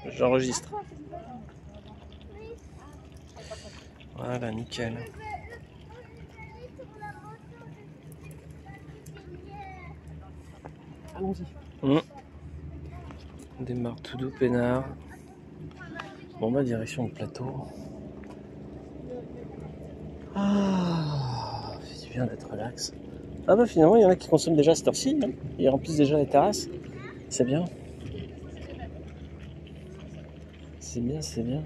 J'enregistre. Voilà, nickel. Allons-y. On démarre tout doux, peinard. Bon, bah, direction le plateau. Ah, ça fait du bien d'être relax. Ah, bah, finalement, il y en a qui consomment déjà à cette heure-ci. Hein. Ils remplissent déjà les terrasses. C'est bien. C'est bien, c'est bien.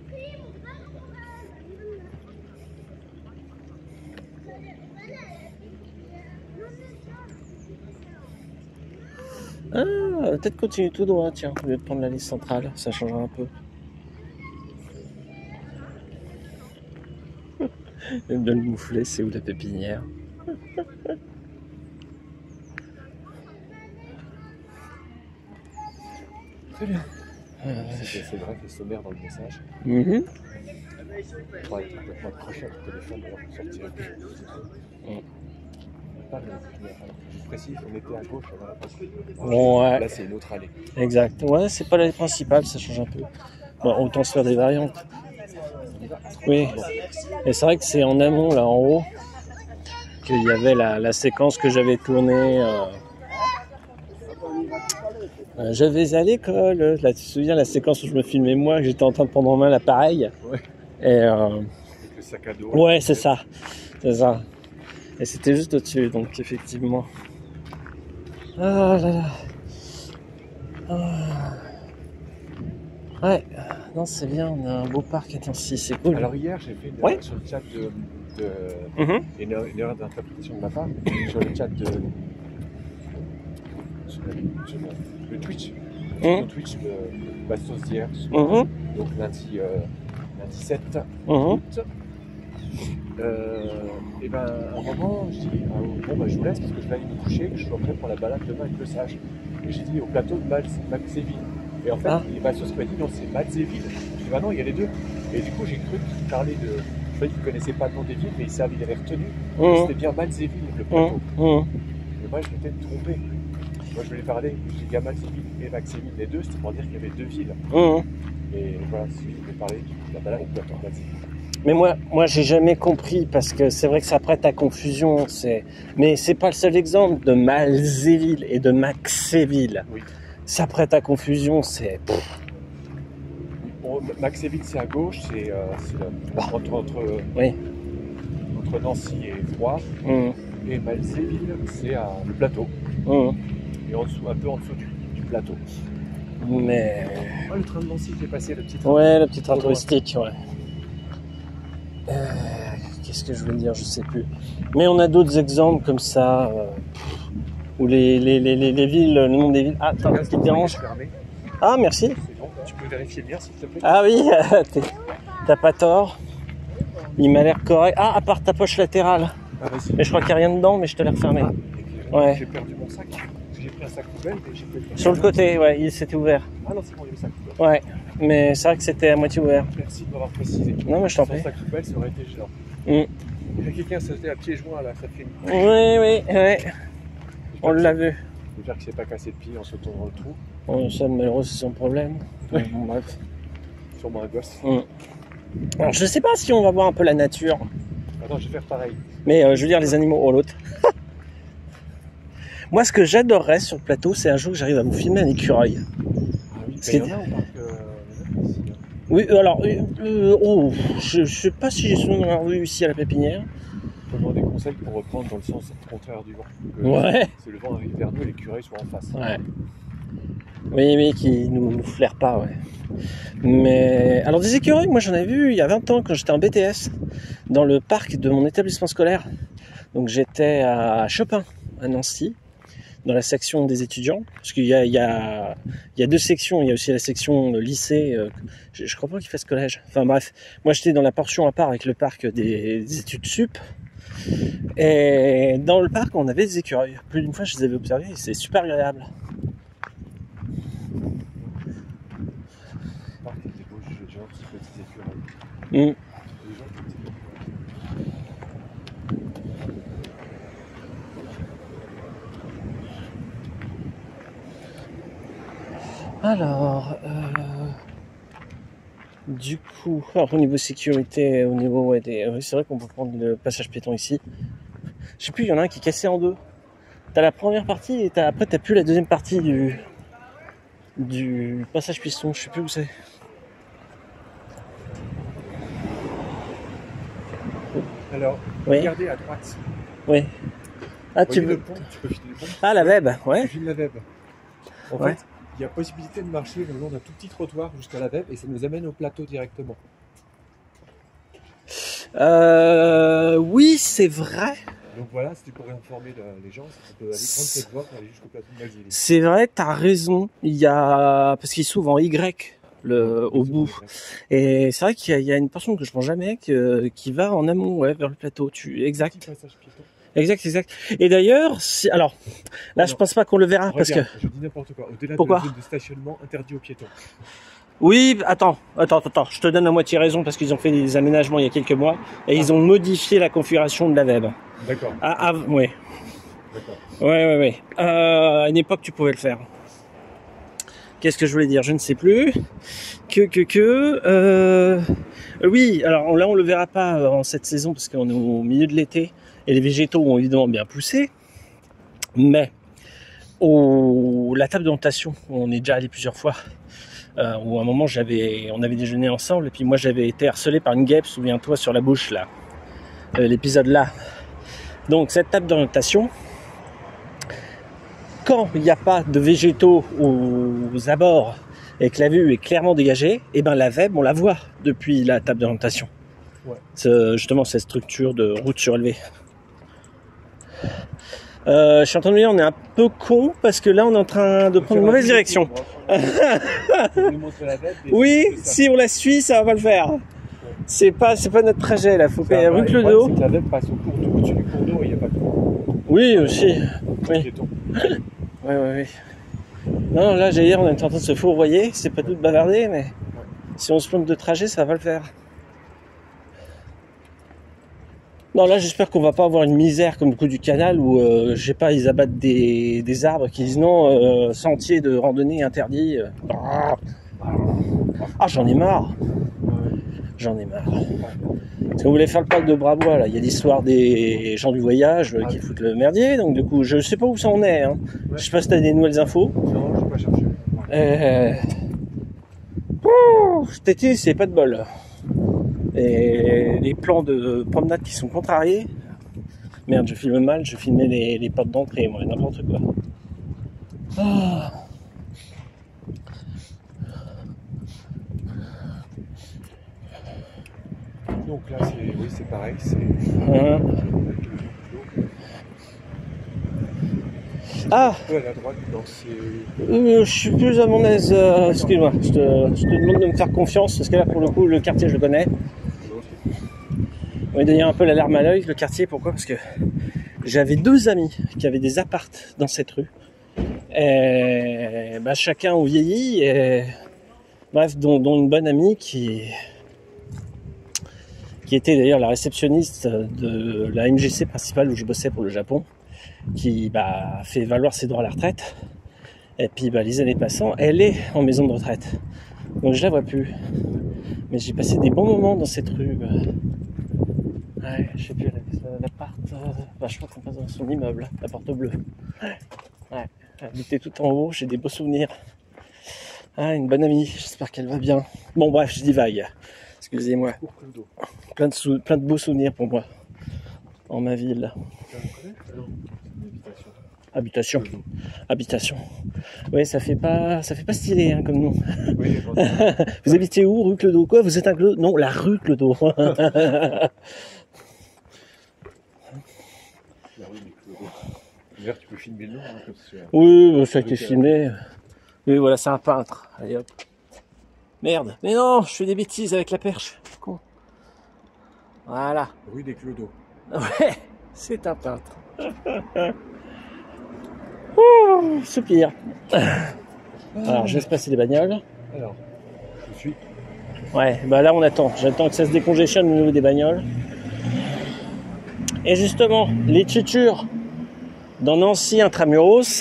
Ah, peut-être continuer tout droit, tiens, au lieu de prendre la liste centrale, ça changera un peu. Même bien le moufler, c'est où la pépinière? Très bien. C'est vrai, c'est sommaire dans le message. Pour être complètement accroché à ton téléphone, alors qu'on sortirait plus. Pas le je précise, on était à gauche avant la Ouais. Là, c'est une autre allée. Exact. Ouais, c'est pas l'allée principale, ça change un peu. Bon, autant se faire des variantes. Oui. Et c'est vrai que c'est en amont, là, en haut, qu'il y avait la séquence que j'avais tournée. Je vais à l'école. Là, tu te souviens la séquence où je me filmais moi, que j'étais en train de prendre en main l'appareil. Ouais. Et avec le sac à dos. ouais, c'est ça. C'est ça. Et c'était juste au-dessus, donc effectivement. Ah là là. Ah. Ouais, non, c'est bien, on a un beau parc à Nancy, c'est cool. Alors hier, j'ai fait Ouais. sur le chat une erreur d'interprétation de ma part, sur le chat sur le Twitch. Sur Twitch, Bastos d'hier, donc lundi 7 août. Et ben à un moment, je dis bon bah je vous laisse parce que je vais aller me coucher, que je suis prêt pour la balade demain avec le sage. Et j'ai dit au plateau de Malzéville. Et en fait, les Bastos m'a dit non, c'est Malzéville. Je dis bah non, il y a les deux. Et du coup, j'ai cru qu'il parlait de. Je croyais qu'il ne connaissait pas le nom des villes, mais il avait retenu. C'était bien Malzéville, le plateau. Et moi, je m'étais trompé. Moi, je voulais parler, j'ai dit à Malzéville et Maxéville, les deux, c'était pour dire qu'il y avait deux villes. Et voilà, si je voulais parler de la balade au plateau de Malzéville. Mais moi, j'ai jamais compris parce que c'est vrai que ça prête à confusion. Mais c'est pas le seul exemple de Malzéville et de Maxéville. Oui. Ça prête à confusion, c'est. Bon, Maxéville, c'est à gauche, c'est entre Nancy et Troyes. Et Malzéville, c'est le plateau. Et en dessous, un peu en dessous du plateau. Mais. Oh, le train de Nancy qui est passé, le petit train. Ouais, le petit train touristique, ouais. Qu'est-ce que je voulais dire, je sais plus. Mais on a d'autres exemples comme ça, où les villes, le nom des villes. Ah, attends, ce qui te dérange? Ah, merci. C'est bon, tu peux vérifier bien s'il te plaît. Ah oui, t'as pas tort. Il m'a l'air correct. Ah, à part ta poche latérale. Ah, vas-y. Mais je crois qu'il n'y a rien dedans, mais je te l'ai refermé. Ouais. J'ai perdu mon sac. J'ai pris un sac poubelle et j'ai fait. Sur le côté, ouais, il s'était ouvert. Ah non, c'est bon, il y a le sac poubelle. Ouais, mais c'est vrai que c'était à moitié ouvert. Merci de m'avoir précisé. Non, mais je t'en prie. Sans sac poubelle, ça aurait été gênant. Il y a quelqu'un qui sautait à pieds joints là, ça fait une. Oui. On l'a vu. J'espère qu'il s'est pas cassé de pied en sautant dans le trou. Bon, ça, malheureusement, c'est son problème. Bon, bref. Sûrement un gosse. Alors, je sais pas si on va voir un peu la nature. Attends, je vais faire pareil. Mais je veux dire, les animaux. Oh, l'autre. Moi, ce que j'adorerais sur le plateau, c'est un jour que j'arrive à vous filmer un écureuil. Ah oui, il y en a au parc ici. Oui, alors, je sais pas si j'ai souvent d'avoir vu ici à la pépinière. Je demande des conseils pour reprendre dans le sens contraire du vent. Ouais. C'est le vent arrive vers nous et l'écureuil soit en face. Ouais. Oui, qui nous flaire pas, ouais. Mais, alors des écureuils, moi j'en ai vu il y a 20 ans quand j'étais en BTS, dans le parc de mon établissement scolaire. Donc j'étais à Chopin, à Nancy, dans la section des étudiants, parce qu'il y a deux sections, il y a aussi la section lycée, je crois pas qu'il fasse collège, enfin bref, moi j'étais dans la portion à part avec le parc des études sup, et dans le parc on avait des écureuils, plus d'une fois je les avais observés, et c'est super agréable. Le parc était beau, j'ai un petit petits écureuils. Alors, Du coup, alors, au niveau sécurité, au niveau ouais, oui, c'est vrai qu'on peut prendre le passage piéton ici. Je sais plus, il y en a un qui est cassé en deux. T'as la première partie et après t'as plus la deuxième partie du passage piston. Je sais plus où c'est. Alors, Oui. regardez à droite. Oui. Ah, Tu peux filer le pont. Ah, la web, ouais. Tu files la web. En Ouais. fait, il y a possibilité de marcher le long d'un tout petit trottoir jusqu'à la web et ça nous amène au plateau directement. Oui, c'est vrai. Donc voilà, c'était pour informer les gens, on peut aller prendre cette voie pour aller jusqu'au plateau de Malzéville. C'est vrai, t'as raison. Il y a parce qu'il s'ouvre en Y au bout. Et c'est vrai qu'il y a une portion que je prends jamais qui va en amont, ouais, vers le plateau. Exact. Petit passage piéton. Exact. Et d'ailleurs, alors là, je pense pas qu'on le verra parce que. Je dis n'importe quoi. Au-delà de Pourquoi la zone de stationnement interdit aux piétons. Oui, attends, je te donne à moitié raison parce qu'ils ont fait des aménagements il y a quelques mois et ils ont modifié la configuration de la web. D'accord. Oui. D'accord. Ouais. À une époque, tu pouvais le faire. Qu'est-ce que je voulais dire? Je ne sais plus. Oui, alors là, on le verra pas en cette saison parce qu'on est au milieu de l'été et les végétaux ont évidemment bien poussé. Mais la table d'orientation, on est déjà allé plusieurs fois. Où à un moment on avait déjeuné ensemble et puis moi j'avais été harcelé par une guêpe, souviens-toi, sur la bouche là, l'épisode là. Donc cette table d'orientation, quand il n'y a pas de végétaux aux abords et que la vue est clairement dégagée, et ben la web on la voit depuis la table d'orientation. Ouais. Justement cette structure de route surélevée. Je suis en train de me dire on est un peu con parce que là on est en train de prendre une mauvaise direction. Oui, si on la suit, ça va pas le faire. C'est pas notre trajet là, faut payer rue Clodo. C'est que la web passe au-dessus du cours d'eau et il n'y a pas de cours. Oui, aussi. Oui. Oui. Non, là j'allais dire on est en train de se fourvoyer, c'est pas tout de bavarder, mais si on se plante de trajet, ça va pas le faire. Non, là j'espère qu'on va pas avoir une misère comme le coup du canal où je sais pas, ils abattent des arbres qui disent non, sentier de randonnée interdit. Ah, j'en ai marre. Parce qu'on voulait faire le parc de Brabois, là, il y a l'histoire des gens du voyage qui foutent le merdier, donc du coup je sais pas où ça en est. Hein. Ouais. Je sais pas si t'as des nouvelles infos. Non, je vais pas chercher. Cet été c'est pas de bol. Et les plans de promenade qui sont contrariés. Merde, je filme mal, je filmais les portes d'entrée, moi, n'importe quoi. Ah. Donc là, c'est pareil, Ah. Un peu à la droite dans ces... Je suis plus à mon aise. Excuse-moi, je te demande de me faire confiance parce que là, pour le coup, le quartier, je le connais. On va donner un peu l'alarme à l'œil, le quartier. Pourquoi? Parce que j'avais 2 amis qui avaient des appartes dans cette rue. Et chacun ont vieilli. Et, bref, dont une bonne amie qui était d'ailleurs la réceptionniste de la MJC principale où je bossais pour le Japon, qui fait valoir ses droits à la retraite. Et puis les années passant, elle est en maison de retraite. Donc je la vois plus. Mais j'ai passé des bons moments dans cette rue. Ouais, je sais plus, l'appart. Je crois qu'on passe dans son immeuble, la porte bleue. Ouais, elle habitait tout en haut, j'ai des beaux souvenirs. Ah, une bonne amie, j'espère qu'elle va bien. Bon, bref, je divague. Excusez-moi. Plein de beaux souvenirs pour moi. En ma ville. Habitation. Oui, ça fait pas stylé hein, comme nom. Oui, vous habitez où, rue Clodo? Quoi, vous êtes un Clodo? Non, la rue Clodo. D'ailleurs, tu peux filmer le nom. Hein, oui, ça a été filmé. Oui, voilà, c'est un peintre. Allez hop. Merde. Mais non, je fais des bêtises avec la perche. Con. Voilà. Rue des Clodos. Ouais, c'est un peintre. Ouh, soupir. Alors, je laisse passer les bagnoles. Alors, je suis. Ouais, là on attend. J'attends que ça se décongestionne au niveau des bagnoles. Et justement, les tutures dans Nancy Intramuros.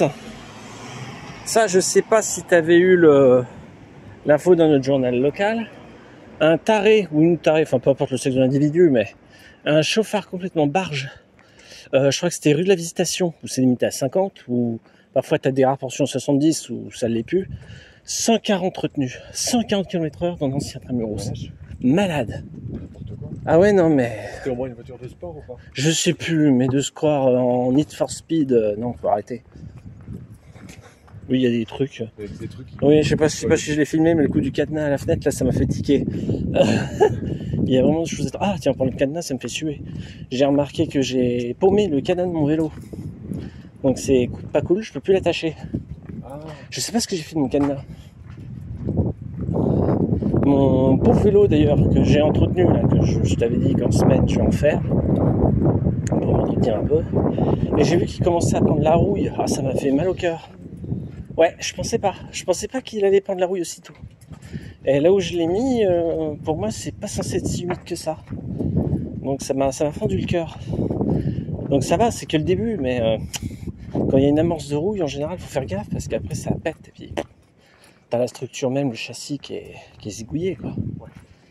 Ça, je sais pas si tu avais eu l'info dans notre journal local. un taré ou une tarée, enfin peu importe le sexe de l'individu, mais un chauffard complètement barge. Je crois que c'était rue de la Visitation, où c'est limité à 50, ou parfois tu as des rapportions 70, où ça ne l'est plus. 140 retenues, 140 km/h dans l'ancien Tramuros. Malade. N'importe quoi. Ah ouais, non mais... C'était au moins une voiture de sport ou pas? Je sais plus, mais de se croire en Need for Speed, non, faut arrêter. Oui, il y a des trucs. Il y a des trucs qui... Oui, je sais pas si je l'ai filmé, mais le coup du cadenas à la fenêtre, là, ça m'a fait tiquer. Il y a vraiment des choses... Ah, tiens, pour le cadenas, ça me fait suer. J'ai remarqué que j'ai paumé le cadenas de mon vélo. Donc c'est pas cool, je peux plus l'attacher. Ah. Je sais pas ce que j'ai fait de mon cadenas. Mon pauvre vélo, d'ailleurs, que j'ai entretenu, là, que je t'avais dit qu'en semaine, je vais en faire. Pour m'entretenir un peu. Et j'ai vu qu'il commençait à prendre la rouille. Ah, ça m'a fait mal au cœur. Ouais, je pensais pas qu'il allait prendre la rouille aussitôt. Et là où je l'ai mis, pour moi, c'est pas censé être si humide que ça. Donc ça m'a fendu le cœur. Donc ça va, c'est que le début, mais quand il y a une amorce de rouille, en général, faut faire gaffe parce qu'après ça pète et puis t'as la structure même, le châssis qui est zigouillé, quoi. Ouais.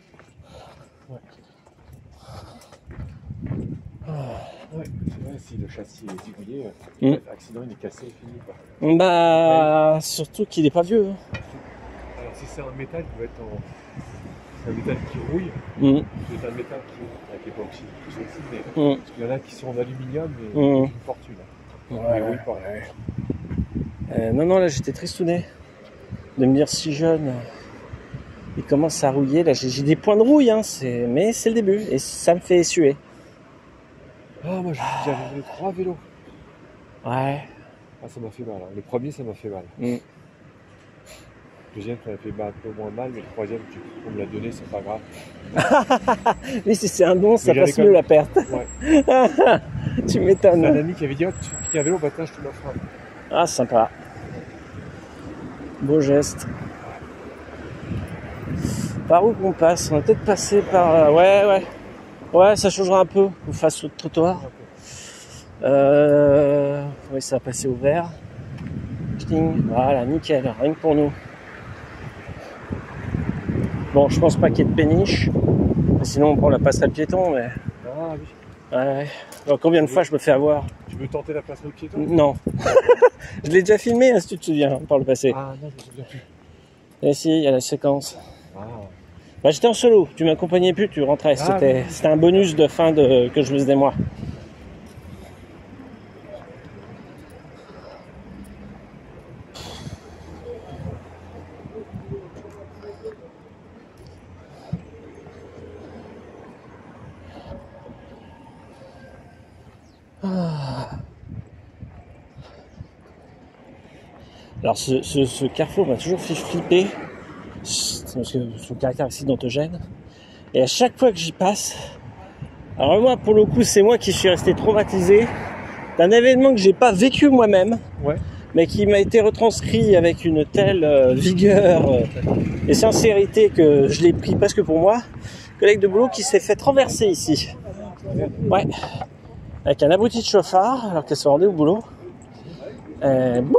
Ouais, c'est vrai, si le châssis est zigouillé, l'accident il est cassé et fini, quoi. Bah, surtout qu'il est pas vieux. Alors si c'est un métal qui va être en... C'est un métal qui rouille, c'est un métal qui est pas oxydé, mais parce qu'il y en a qui sont en aluminium et une fortune. Ouais, rouille pas. Ouais. Non, là j'étais tristouné de me dire si jeune. Il commence à rouiller, là j'ai des points de rouille, hein, mais c'est le début et ça me fait suer. Ah, moi j'avais 3 vélos. Ouais. Ah, ça m'a fait mal. Hein. Le premier, ça m'a fait mal. Le deuxième, ça m'a fait un peu moins mal, mais le troisième, on me l'a donné, c'est pas grave. Oui, si c'est un don, ça passe mieux la perte. Ouais. Tu m'étonnes. C'est un ami qui avait dit, oh, tu piques un vélo, bah tiens, je te l'offre. Ah, sympa. Beau geste. Par où qu'on passe? On va peut-être passer par... Ouais, ça changera un peu face au trottoir. Oui, ça va passer au vert. Voilà, nickel, rien que pour nous. Bon, je pense pas qu'il y ait de péniche. Sinon, on prend la passerelle piéton, mais... Ah oui. Ouais. Alors, combien de fois je me fais avoir? Tu veux tenter la passerelle piéton? Non. Je l'ai déjà filmé, hein, si tu te souviens, par le passé. Ah non, je me souviens plus. Et si, il y a la séquence. Ah. Bah, j'étais en solo, tu m'accompagnais plus, tu rentrais. C'était un bonus de fin que je faisais moi. Alors ce carrefour m'a toujours fait flipper, parce que son caractère accidentogène. Et à chaque fois que j'y passe, alors moi pour le coup c'est moi qui suis resté traumatisé d'un événement que j'ai pas vécu moi-même, mais qui m'a été retranscrit avec une telle vigueur et sincérité que je l'ai pris presque pour moi. Collègue de boulot qui s'est fait renverser ici. Ouais. Avec un abruti de chauffard alors qu'elle se rendait au boulot. Boum.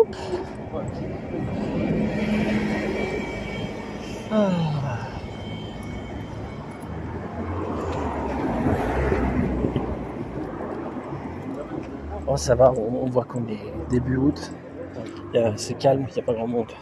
Oh, ça va, on voit qu'on est début août. C'est calme, il n'y a pas grand monde.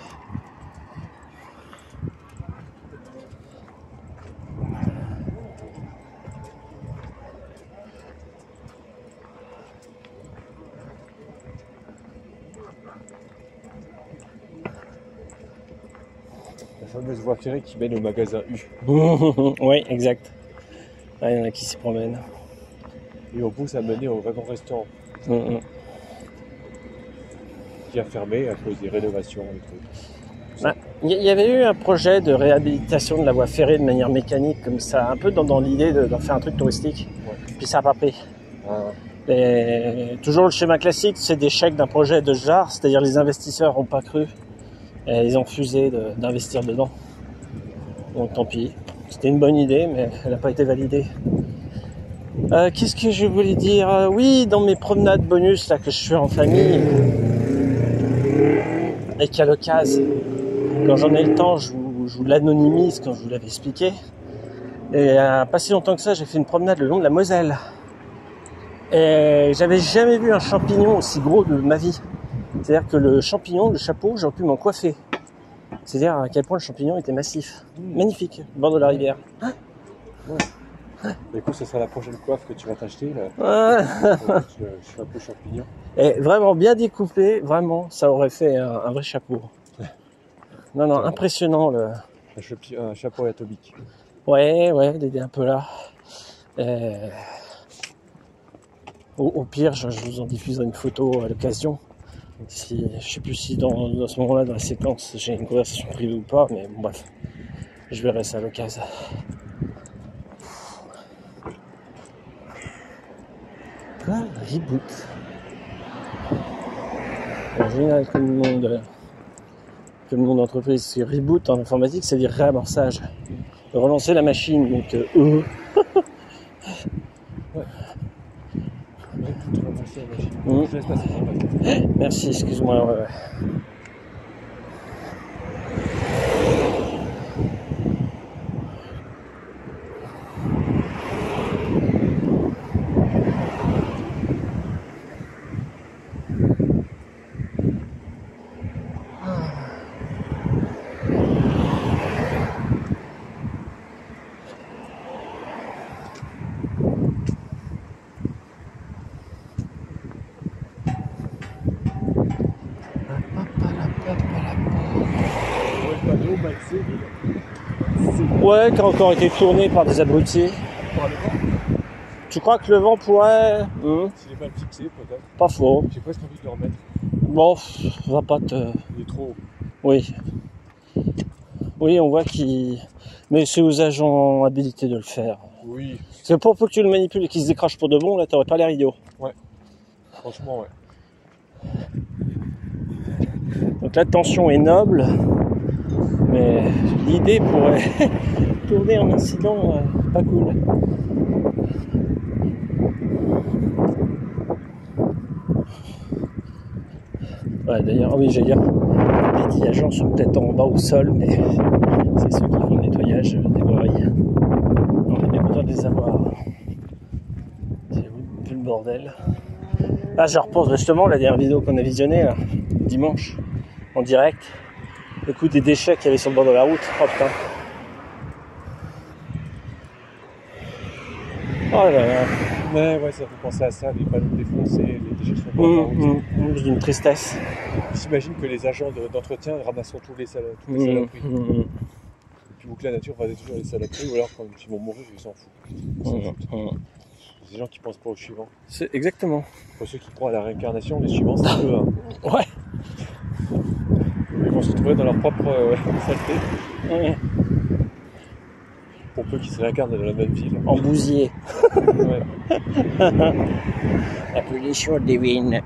La fameuse voie ferrée qui mène au magasin U. Oui, exact. Il y en a qui s'y promènent. Et au bout, ça menait au wagon restaurant. Qui a fermé à cause des rénovations. Il y avait eu un projet de réhabilitation de la voie ferrée de manière mécanique, comme ça, un peu dans l'idée d'en faire un truc touristique. Puis ça n'a pas pris. Et toujours le schéma classique, c'est des chèques d'un projet de ce genre, c'est-à-dire les investisseurs n'ont pas cru. Et ils ont refusé d'investir dedans. Donc tant pis. C'était une bonne idée, mais elle n'a pas été validée. Qu'est-ce que je voulais dire? Oui, dans mes promenades bonus là que je fais en famille, et qu'à l'occasion, quand j'en ai le temps, je vous l'anonymise, comme je vous l'avais expliqué. Et pas si longtemps que ça, j'ai fait une promenade le long de la Moselle. Et j'avais jamais vu un champignon aussi gros de ma vie. C'est-à-dire que le champignon, le chapeau, j'aurais pu m'en coiffer. C'est-à-dire à quel point le champignon était massif. Magnifique, au bord de la rivière. Ouais. Du coup, ce sera la prochaine coiffe que tu vas t'acheter. Là. Je suis un peu champignon. Et vraiment bien découpé, vraiment, ça aurait fait un vrai chapeau. Non, non, impressionnant le. Un chapeau atomique. Ouais, il était un peu là. Au pire, je vous en diffuserai une photo à l'occasion. Si, je sais plus si dans ce moment-là, dans la séquence, j'ai une conversation privée ou pas, mais bon, bref, je verrai ça à l'occasion. Quoi ? Reboot. En général, comme le monde d'entreprise, c'est reboot en informatique, c'est dire réamorçage. Relancer la machine, donc Ouais. Tout relancer la machine. Je laisse passer. Merci, excuse-moi. Ouais. Ouais, qui a encore été tourné par des abrutis. Tu crois que le vent pourrait... S'il est mal fixé, peut-être. Pas faux. J'ai presque envie de le remettre. Bon, va pas te... Il est trop haut. Oui. Oui, on voit qu'il... Mais c'est aux agents habilités de le faire. Oui. C'est pour peu que tu le manipules et qu'il se décroche pour de bon, là, t'aurais pas l'air idiot. Ouais. Franchement, ouais. Donc la tension est noble, mais l'idée pourrait tourner en incident pas cool. Ouais, d'ailleurs, oui, j'allais dire, les 10 agents sont peut-être en bas au sol, mais c'est ceux qui font le nettoyage des voiries. On est bien content de les avoir. C'est vu le bordel. Ah, je repense justement la dernière vidéo qu'on a visionnée là, dimanche, en direct. Le coup des déchets qu'il y avait sur le bord de la route. Oh putain. Oh là là. Ouais, ça fait penser à ça, les panneaux défoncés, les déchets sur le bord de la route. J'ai une tristesse. J'imagine que les agents d'entretien ramasseront toutes les saloperies. Et puis que la nature va détruire les saloperies, ou alors quand ils vont mourir, ils s'en foutent. Des gens qui pensent pas au suivant. C'est exactement. Pour ceux qui croient à la réincarnation, les suivants, c'est eux. Hein. Ouais. Ils vont se retrouver dans leur propre saleté. Pour peu qu'ils se réincarnent dans la même ville. En bousier. Ouais. La punition divine.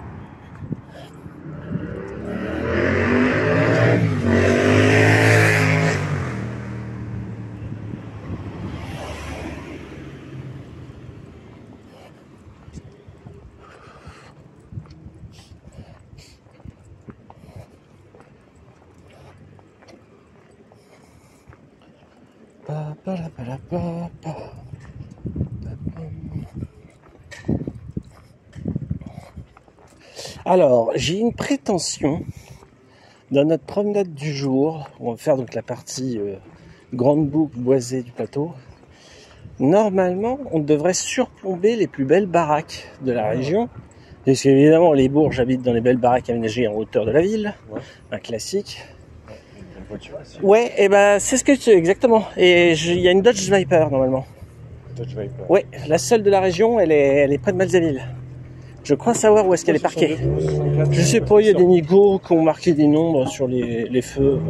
Alors, j'ai une prétention dans notre promenade du jour. On va faire donc la partie grande boucle boisée du plateau. Normalement, on devrait surplomber les plus belles baraques de la région. Parce qu'évidemment, les bourgs habitent dans les belles baraques aménagées en hauteur de la ville. Ouais. Un classique. Une voiture aussi. Ouais, et ben c'est ce que tu... Exactement. Et il y a une Dodge Viper normalement. Dodge Viper. Ouais, la seule de la région, elle est près de Malzaville. Je crois savoir où est-ce qu'elle est parquée. Je sais pas, il y a des nigauds qui ont marqué des nombres sur les feux.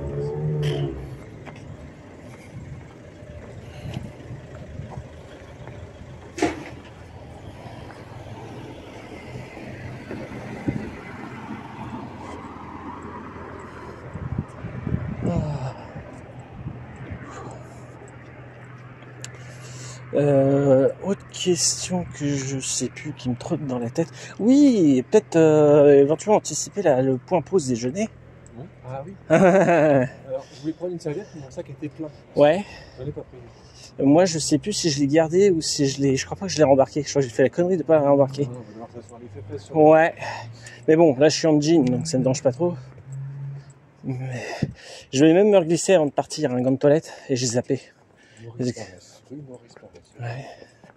Autre question que je sais plus, qui me trotte dans la tête. Oui, peut-être éventuellement anticiper le point pause déjeuner. Bon. Ah oui. Ouais. Alors, je voulais prendre une serviette, mais mon sac était plein. J'en ai pas pris. Moi, je sais plus si je l'ai gardé ou si je l'ai. Je crois pas que je l'ai rembarqué. Je crois que j'ai fait la connerie de pas la rembarquer. On va voir ça sur les fesses. Sur Ouais. Mais bon, là, je suis en jean, donc ça me dérange pas trop. Mais je vais même me reglisser avant de partir un gant de toilette et j'ai zappé. Maurice Paresse. Rue Maurice Paresse. Ouais.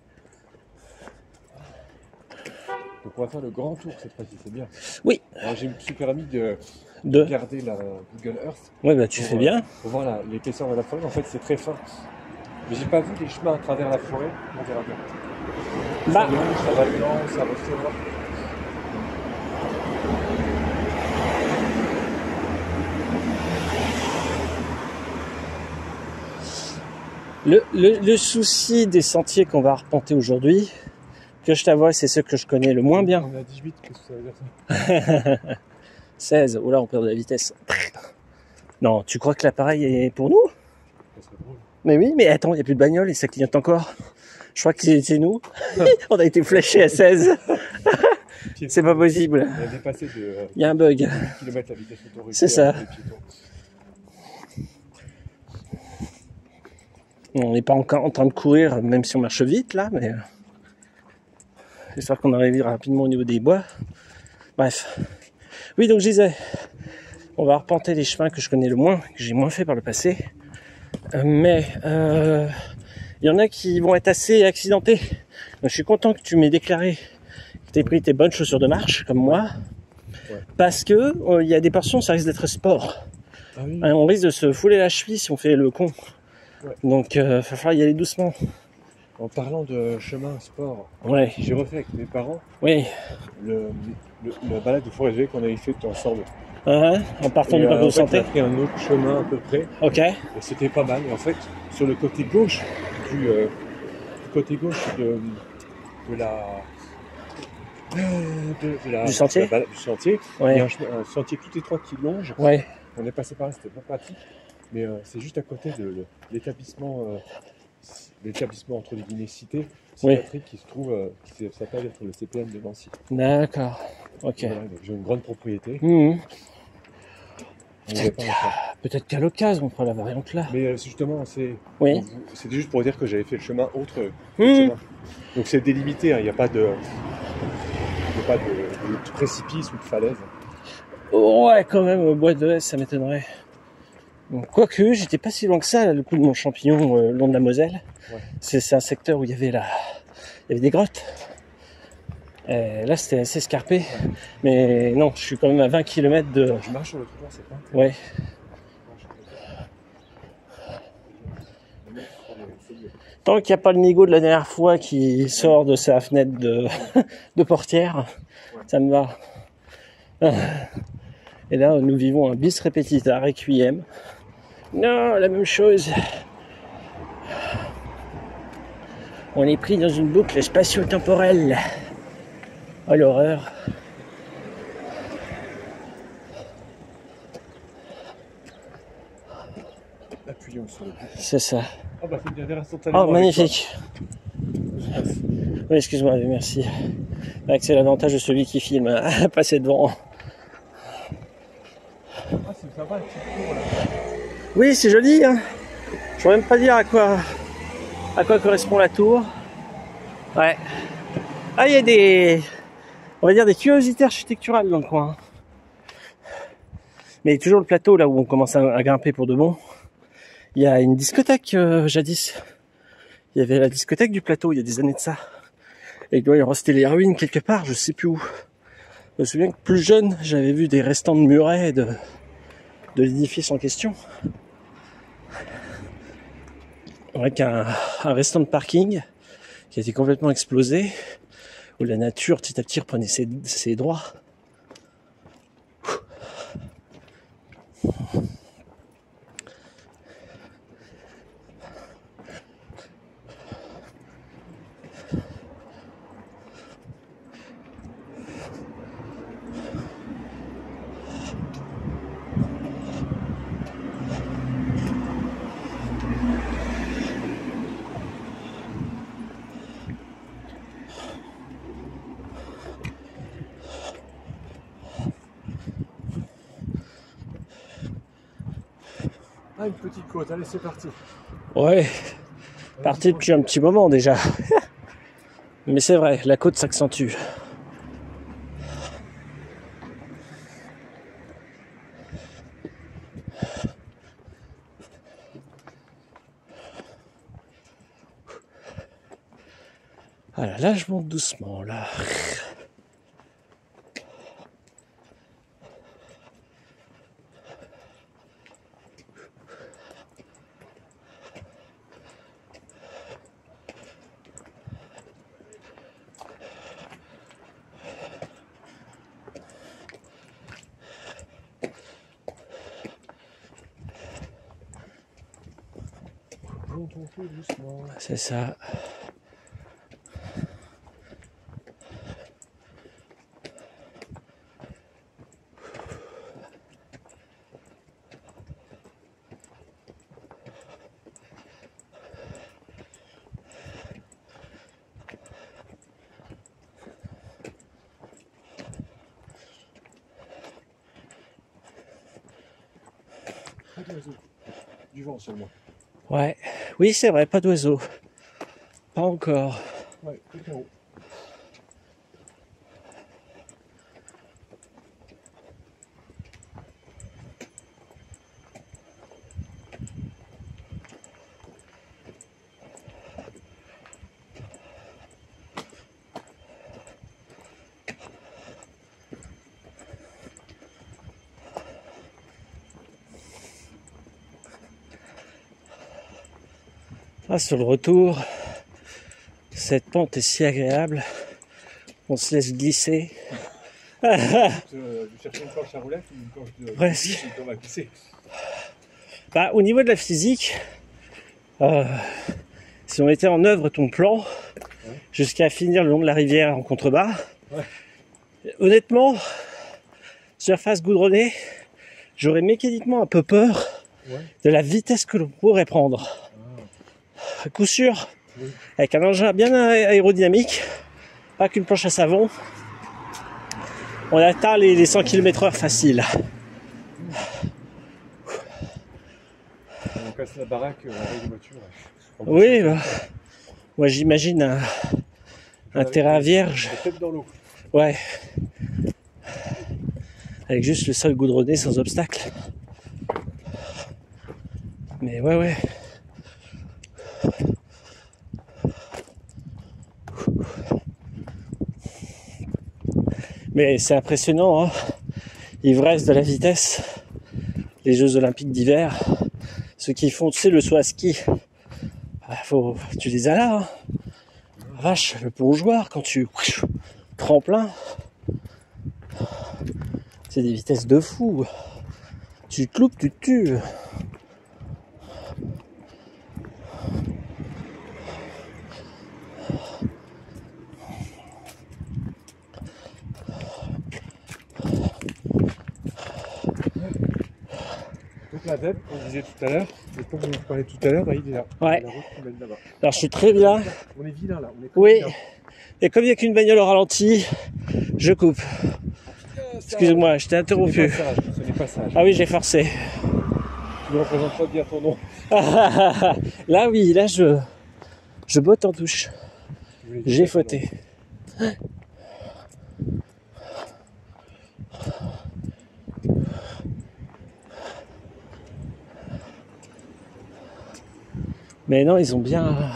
Donc on va faire le grand tour cette fois-ci, c'est bien. Oui. Alors, j'ai super envie de Deux. regarder la Google Earth. Ouais, bah tu fais bien. Pour voir l'épaisseur de la forêt. En fait, c'est très fin. Mais j'ai pas vu les chemins à travers la forêt. On verra bien. Bah. Ça va blanc, ça ressort. Le souci des sentiers qu'on va arpenter aujourd'hui, que je t'avoue, c'est ceux que je connais le moins bien. On est à 18, qu'est-ce que ça veut dire ça? 16, oh là, on perd de la vitesse. Non, tu crois que l'appareil est pour nous? Ça serait drôle. Mais oui, mais attends, il n'y a plus de bagnole et ça clignote encore. Je crois que c'est nous. On a été flashé à 16. C'est pas possible. On a dépassé de Il y a un bug. 10 km la vitesse autorisée. C'est ça. On n'est pas encore en train de courir, même si on marche vite là, mais j'espère qu'on arrivera rapidement au niveau des bois. Bref. Oui, donc je disais, on va arpenter les chemins que je connais le moins, que j'ai moins fait par le passé. Mais il y en a qui vont être assez accidentés. Donc je suis content que tu m'aies déclaré que tu aies pris tes bonnes chaussures de marche, comme moi. Ouais. Parce que il y a des portions, ça risque d'être sport. Ah oui. On risque de se fouler la cheville si on fait le con. Ouais. Donc il va falloir y aller doucement. En parlant de chemin sport, Ouais. j'ai refait avec mes parents Oui. la balade de forêt qu'on avait faite ensemble. En partant du parcours de On santé. a pris un autre chemin à peu près. Ok. Et c'était pas mal. Et en fait, sur le côté gauche du côté gauche de la Du sentier. Du sentier. Ouais. Il y a un sentier tout étroit qui longe. Ouais. On est passé par là, c'était pas pratique. Mais c'est juste à côté de l'établissement entre les guillemets cité psychiatrique qui se trouve, qui s'appelle être le CPN de Nancy. D'accord. Ok. Voilà, donc j'ai une grande propriété. Mmh. On y va pas encore. Peut-être qu'à l'occasion, on fera la variante là. Mais justement, Oui. c'était juste pour dire que j'avais fait le chemin autre que Mmh. le chemin. Donc c'est délimité, il n'y a pas de précipice ou de falaise. Ouais, quand même, au bois de Hesse, ça m'étonnerait. Bon, quoique, j'étais pas si loin que ça, là, le coup de mon champignon, le long de la Moselle. Ouais. C'est un secteur où il y avait des grottes. Là, c'était assez escarpé. Ouais. Mais non, je suis quand même à 20 km de... Je marche sur le trottoir, c'est pas? Ouais. Tant qu'il n'y a pas le nigo de la dernière fois qui sort de sa fenêtre de portière, ouais. Ça me va. Et là, nous vivons un bis repetita requiem. Non, la même chose. On est pris dans une boucle spatio-temporelle. Oh, l'horreur. Appuyons sur le bouton. C'est ça. Ah bah c'est bien instantanément. Oh, magnifique. Oui, excuse-moi, merci. C'est l'avantage de celui qui filme, passer devant. Ah, c'est sympa, un petit tour là. Oui, c'est joli. Hein. Je ne pourrais même pas dire à quoi correspond la tour. Ouais. Ah, il y a on va dire des curiosités architecturales dans le coin. Mais toujours le plateau là où on commence à grimper pour de bon. Il y a une discothèque jadis. Il y avait la discothèque du plateau il y a des années de ça. Et il doit y rester les ruines quelque part, je sais plus où. Je me souviens que plus jeune, j'avais vu des restants de murets de l'édifice en question. Avec un restant de parking qui a été complètement explosé, où la nature petit à petit reprenait ses droits. Ah, une petite côte, allez, c'est parti. Ouais, parti depuis un petit moment déjà. Mais c'est vrai, la côte s'accentue. Voilà, là je monte doucement, là. Montons tout doucement. C'est ça. Pas d'oiseaux. Du vent seulement. Ouais, oui c'est vrai, pas d'oiseaux. Pas encore. Ouais, tout en haut. Ah, sur le retour, cette pente est si agréable. On se laisse glisser. Je cherchais une planche à roulettes ou une planche de Presque. on va glisser. Bah, au niveau de la physique, si on mettait en œuvre ton plan, jusqu'à finir le long de la rivière en contrebas, honnêtement, surface goudronnée, j'aurais mécaniquement un peu peur de la vitesse que l'on pourrait prendre. À coup sûr, avec un engin bien aérodynamique, pas qu'une planche à savon, on atteint les 100 km/h facile. On casse la baraque, on réveille les voitures. Oui, bah, moi j'imagine un terrain vierge. Tête dans l'eau. Ouais. Avec juste le sol goudronné sans obstacle. Mais ouais. Mais c'est impressionnant, hein. Ivresse de la vitesse. Les Jeux Olympiques d'hiver. Ceux qui font, tu sais, le saut à ski. Tu les as là, hein. Vache, le plongeoir, quand tu tremplin. C'est des vitesses de fou. Tu te loupes, tu te tues. Donc la tête, on disait tout à l'heure, le pont dont on parlait tout à l'heure, bah, il est là. Ouais. La route qui mène là-bas. Alors je suis très bien. On est vilain là. On est Oui. vilain. Et comme il n'y a qu'une bagnole au ralenti, je coupe. Excuse-moi, je t'ai interrompu. Ce n'est pas sage. Ah oui, j'ai forcé. Tu ne représentes pas bien ton nom. Là oui, là je botte en touche. J'ai fauté. Mais non, ils ont bien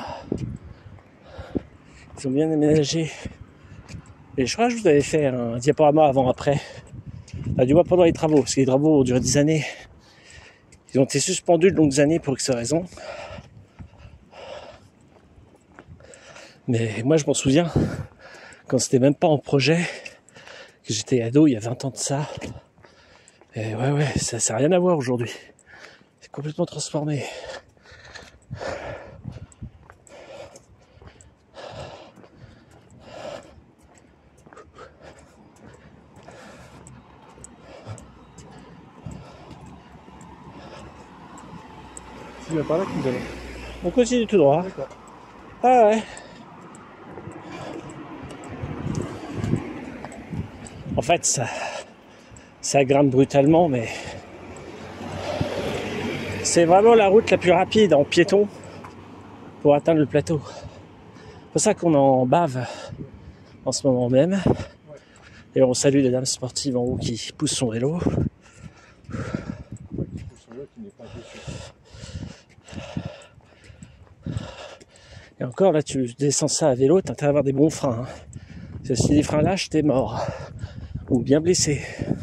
aménagé. Et je crois que je vous avais fait un diaporama avant-après. Du moins pendant les travaux, parce que les travaux ont duré des années. Ils ont été suspendus de longues années pour X raisons. Mais moi je m'en souviens, quand c'était même pas en projet, que j'étais ado il y a 20 ans de ça. Et ouais, ça n'a rien à voir aujourd'hui. C'est complètement transformé. C'est bien par là que nous allons. On continue tout droit. D'accord. Ah ouais. En fait, ça grimpe brutalement, mais c'est vraiment la route la plus rapide en piéton pour atteindre le plateau. C'est pour ça qu'on en bave en ce moment même. Et on salue la dame sportive en haut qui pousse son vélo. Et encore là, tu descends ça à vélo, t'as intérêt à avoir des bons freins. Hein. Parce que si les freins lâchent, t'es mort. Ou bien blessé.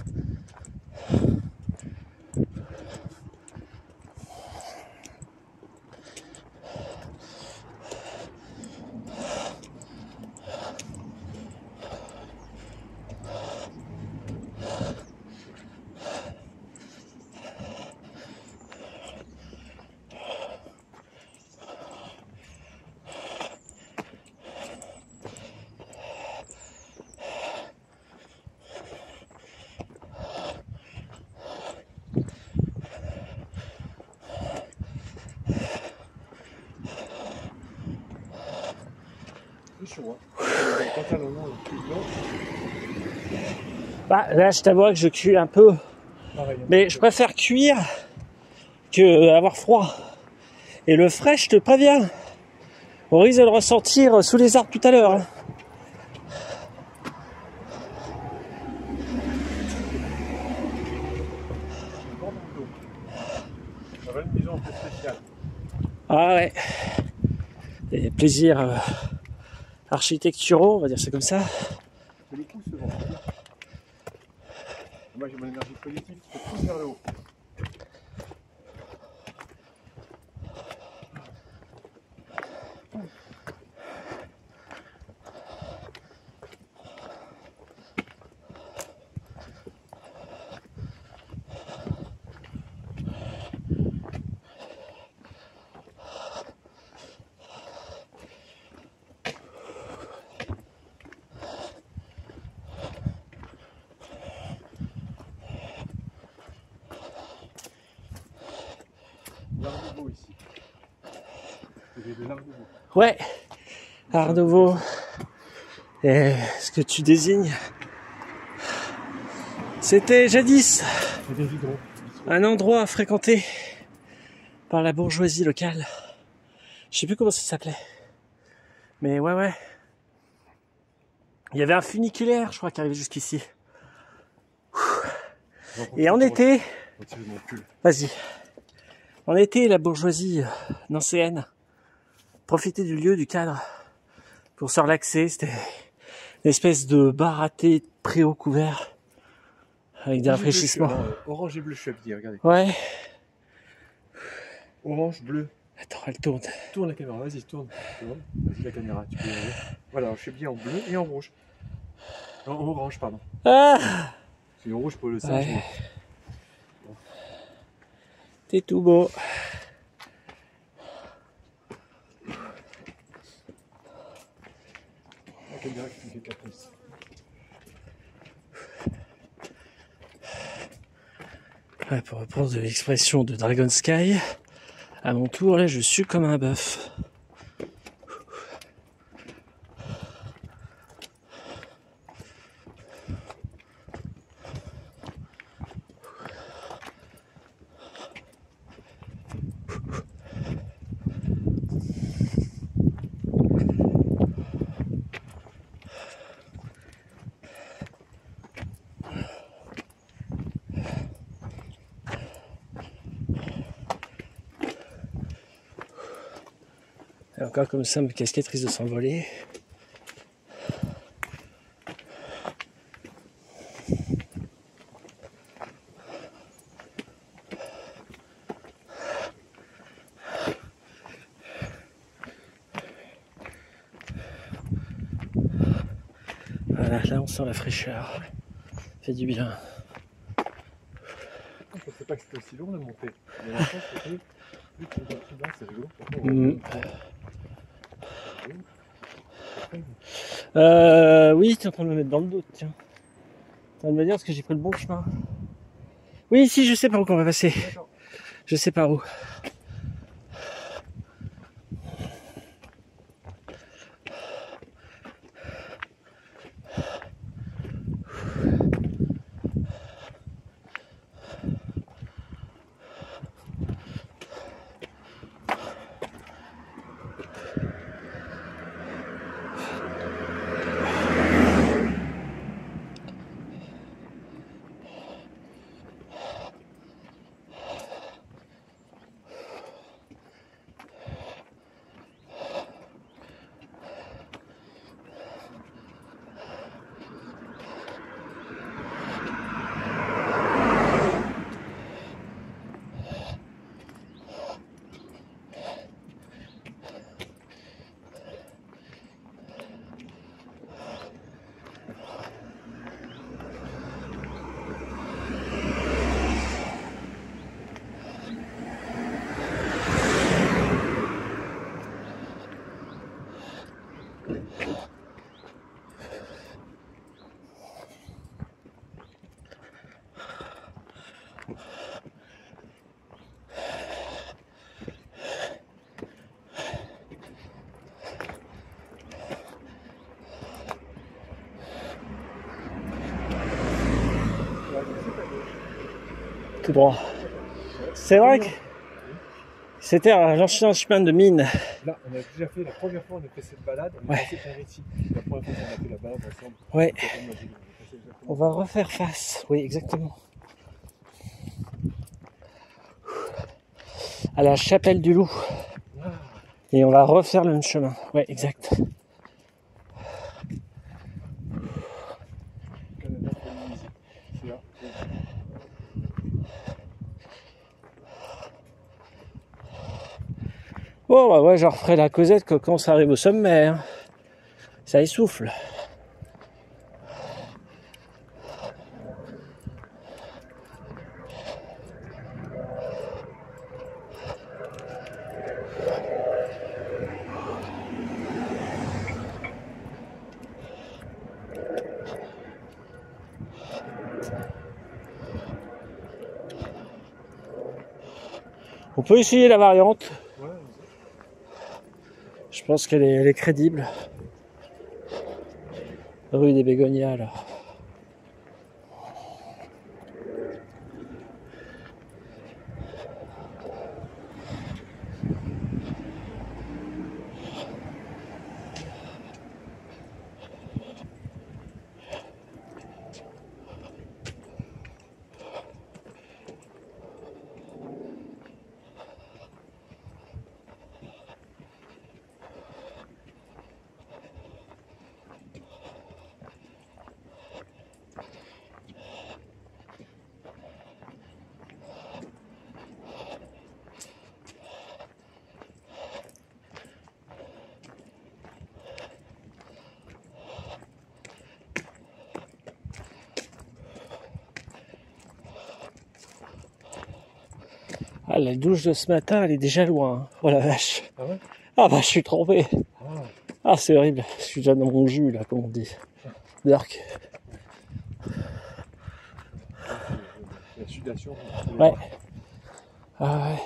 Bah, là, je t'avoue que je cuis un peu. Mais je préfère cuire que avoir froid. Et le frais, je te préviens, on risque de le ressentir sous les arbres tout à l'heure. Hein. Ah ouais. Des plaisirs architecturaux, on va dire ça comme ça. C'est le coup, ce vent. Moi, j'ai mon énergie positive qui se pousse vers le haut. L'Art Nouveau ici. J'ai de l'Art Nouveau. Ouais, Art Nouveau. Et ce que tu désignes, c'était jadis un endroit fréquenté par la bourgeoisie locale. Je sais plus comment ça s'appelait. Mais ouais. Il y avait un funiculaire, je crois, qui arrivait jusqu'ici. Et en été... Vas-y. En été, la bourgeoisie nancéenne profitait du lieu, du cadre, pour se relaxer. C'était une espèce de baraté préau couvert avec des rafraîchissements. Orange et bleu, je suis habillé, regardez. Ouais. Orange, bleu. Attends, elle tourne. Tourne la caméra, vas-y, tourne. Vas-y, la caméra, tu peux y aller. Voilà, je suis habillé en bleu et en rouge. En orange, pardon. Ah, c'est rouge pour le singe. ouais. Bon. T'es tout beau. La caméra qui me fait caprice. Ouais, pour reprendre l'expression de Dragon Sky, à mon tour, là, je suis comme un bœuf. Et encore comme ça, ma casquette risque de s'envoler. Voilà, là on sent la fraîcheur. Ça fait du bien. Je ne pensais pas que c'était aussi long de monter. Mais la fois, c'était plus bas, c'est rigolo. Oui, tu es en train de me mettre dans le doute, tiens. Tu es en train de me dire est-ce que j'ai pris le bon chemin. Oui, si, je sais par où qu'on va passer. Je sais par où. tout droit. C'est vrai que c'était l'ancien chemin de mine. Là, on a déjà fait, la première fois on a fait cette balade, on est passé par ici. La première fois qu'on a fait la balade ensemble. Ouais. On va refaire face. Oui, exactement. À la chapelle du Loup. Et on va refaire le même chemin. Ouais, exact. Bon, bah ouais, je referai la causette que quand ça arrive au sommet. Hein. Ça essouffle. On peut essayer la variante. Ouais. Je pense qu'elle est crédible. Rue des Bégonias, là. Ah, la douche de ce matin, elle est déjà loin. Hein. Oh la vache. Ah ouais? Ah bah, je suis trempé. Ah. Ah, c'est horrible. Je suis déjà dans mon jus, là, comme on dit. Dark. La sudation. Ouais. Ah ouais.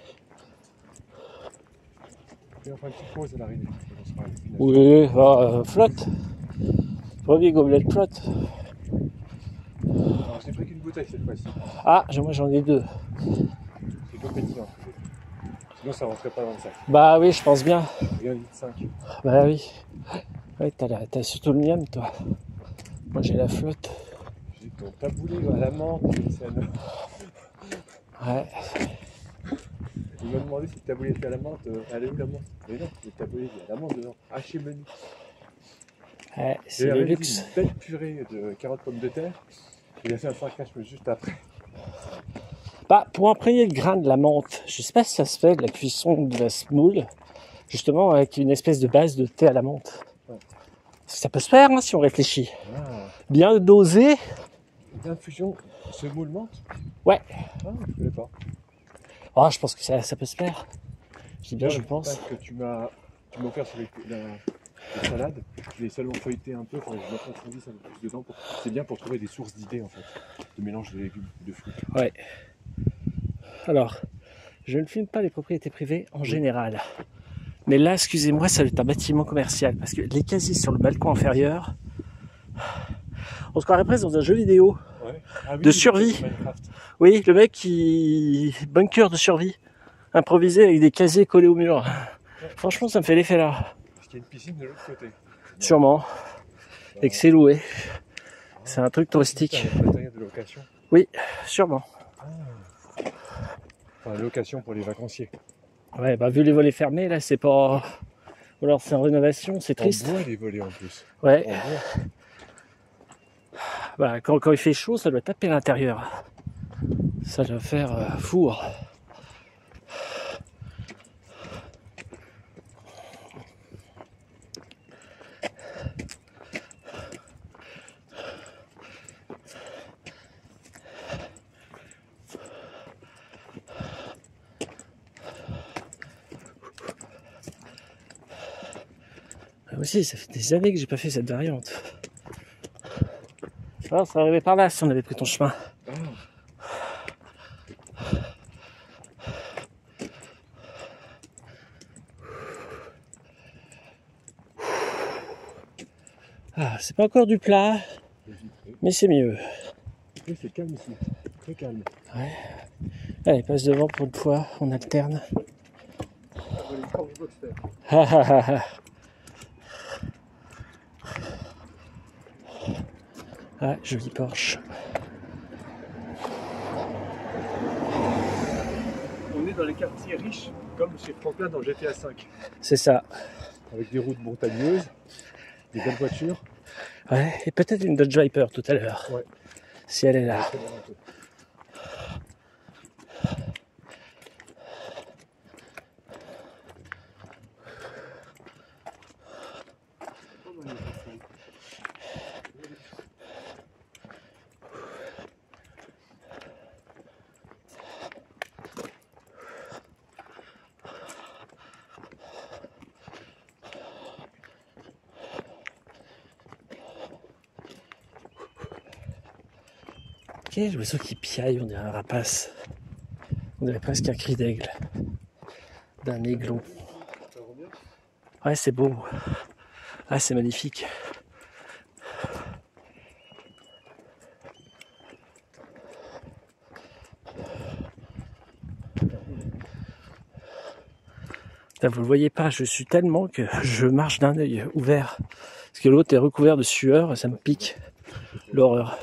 Et on fera une petite pause à l'arrivée. Oui, flotte. Premier gobelet de flotte. Alors, je n'ai pris qu'une bouteille cette fois-ci. Ah, moi j'en ai 2. C'est l'eau pétillante. Sinon, ça ne rentrait pas dans le sac. Bah oui, je pense bien. Il y a 1,5 litre. Bah oui. Ouais, t'as surtout le miam, toi. Moi j'ai la flotte. J'ai ton taboulé à la menthe. Ouais. Il m'a demandé si le taboulé était à la menthe. Elle est où la menthe? Mais non, le taboulé il y a la menthe dedans. Haché menu. Ouais, c'est le luxe. Une belle purée de carottes pommes de terre. Il a fait un sarcasme juste après. Bah, pour imprégner le grain de la menthe, je sais pas si ça se fait de la cuisson de la semoule, justement avec une espèce de base de thé à la menthe. Ouais. Ça peut se faire hein, si on réfléchit. Ah. Bien dosé. D'infusion semoule menthe? Ouais. Ah, je ne connais pas. Ah, je pense que ça peut se faire. Je dis bien, je pense. Que tu m'as offert sur les salades, les salons feuilletés un peu, je m'approfondisse un peu plus dedans. C'est bien pour trouver des sources d'idées en fait, de mélange de légumes, de fruits. Ouais. Alors, je ne filme pas les propriétés privées en général. Mais là, excusez-moi, ça va être un bâtiment commercial. Parce que les casiers sur le balcon inférieur, on se croirait presque dans un jeu vidéo de survie. Oui, le mec qui... bunker de survie. Improvisé avec des casiers collés au mur. Franchement, ça me fait l'effet là. Parce qu'il y a une piscine de l'autre côté. Sûrement. Et que c'est loué. C'est un truc touristique. C'est un matériel de location. Oui, sûrement. Enfin, location pour les vacanciers. Ouais, bah vu les volets fermés, là, c'est pas... Ou alors c'est en rénovation, c'est triste. En bois les volets en plus. Ouais. En bois. Bah, quand il fait chaud, ça doit taper à l'intérieur. Ça doit faire four. Moi aussi, ça fait des années que j'ai pas fait cette variante. Alors, ça arrivait par là si on avait pris ton chemin. Ah, c'est pas encore du plat, mais c'est mieux. Oui, c'est calme ici. très calme. Ouais. Allez, passe devant pour une fois, on alterne. Ah, joli Porsche. On est dans les quartiers riches, comme chez Franklin dans GTA V. C'est ça. Avec des routes montagneuses, des belles voitures. Ouais, et peut-être une Dodge Viper tout à l'heure. Ouais. Si elle est là. Ok, je l'oiseau qui piaille, on dirait un rapace. On dirait presque un cri d'aigle. D'un aiglon. Ouais, c'est beau. Ah, c'est magnifique. Là, vous le voyez pas, je suis tellement que je marche d'un œil ouvert. Parce que l'autre est recouvert de sueur et ça me pique. L'horreur.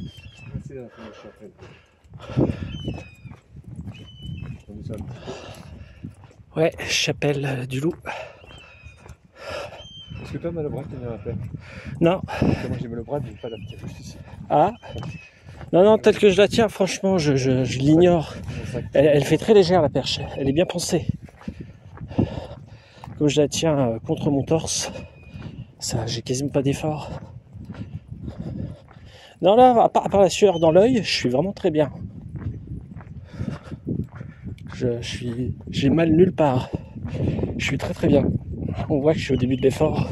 Ouais, chapelle du loup. Est-ce que toi, mal au bras, tu viens à faire? Non. Moi, j'ai mal au bras, mais pas la petite juste ici. Ah. Non, telle que je la tiens, franchement, je l'ignore. Elle fait très légère la perche. Elle est bien pensée. Comme je la tiens contre mon torse, ça, j'ai quasiment pas d'effort. Non, là, à part la sueur dans l'œil, je suis vraiment très bien. J'ai mal nulle part. Je suis très très bien. On voit que je suis au début de l'effort.